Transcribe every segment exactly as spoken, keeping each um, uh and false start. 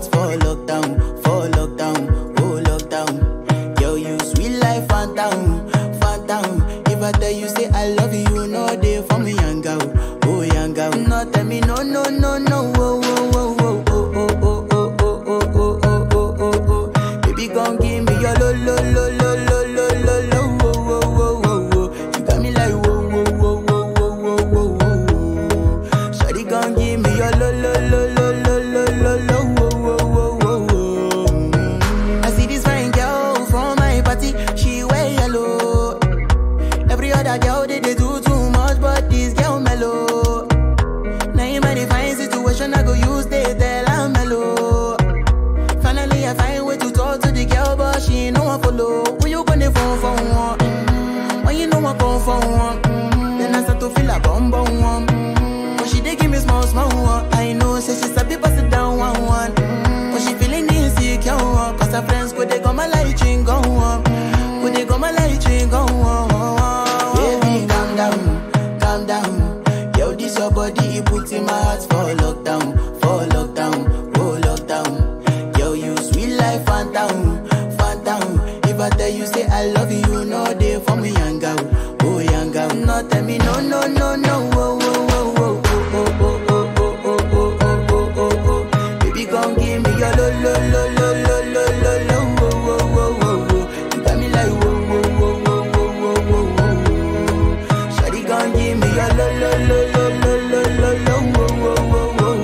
for lockdown, for lockdown, oh lockdown. Yo, you sweet life, phantom, phantom. If I tell you say I love you, you know they for me, young girl, oh young girl. No tell me no, no, no, no, oh, oh, oh, oh, oh, oh, oh, oh, oh, oh, oh, oh, oh, oh. Baby, gon' give me your lo, lo, lo, lo, lo, lo, lo, lo, oh, oh, oh, oh, oh. You got me like whoa, whoa, whoa, whoa, whoa, whoa, whoa, whoa. Shawty gon' give me your lo, lo, lo, lo, lo, lo, lo, lo, oh, oh, oh, oh, oh. I see this fine girl from my party, she wear yellow. Every other girl they, they do too much, but this girl mellow. Now in my fine situation, I go use they tell I'm mellow. Finally I find way to talk to the girl, but she ain't no one follow. Who you gonna phone for one? Mm-hmm. When you know I come for one, mm-hmm. Then I start to feel a bum bum one. Mm-hmm. But she dey give me small small one. I know say she's a bit pass it down one one. Mm-hmm. But she feeling insecure, cause her friends could they come my light ring go on. Could they come my light ring go on. Baby, calm down, calm down. Yo, this your body, it puts in my heart for lockdown, for lockdown, oh lockdown. Yo, you sweet life, phantom, phantom. If I tell you say I love you, you know they for me, young girl, oh young girl. No tell me no, no, no, no, oh, oh, oh, oh, oh, oh, oh, oh, oh, oh, oh, oh, oh, oh. Baby, gon' give me your lo, lo, lo, lo, lo, lo, lo, lo, oh, oh, oh, oh, oh. You got me like whoa, whoa, whoa, whoa, whoa, whoa, whoa, whoa. Shawty gon' give me your lo, lo, lo, lo, lo, lo, lo, lo, oh, oh, oh,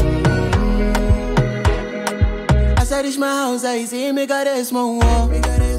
oh, oh. As I reach my house, I see me got a small wall.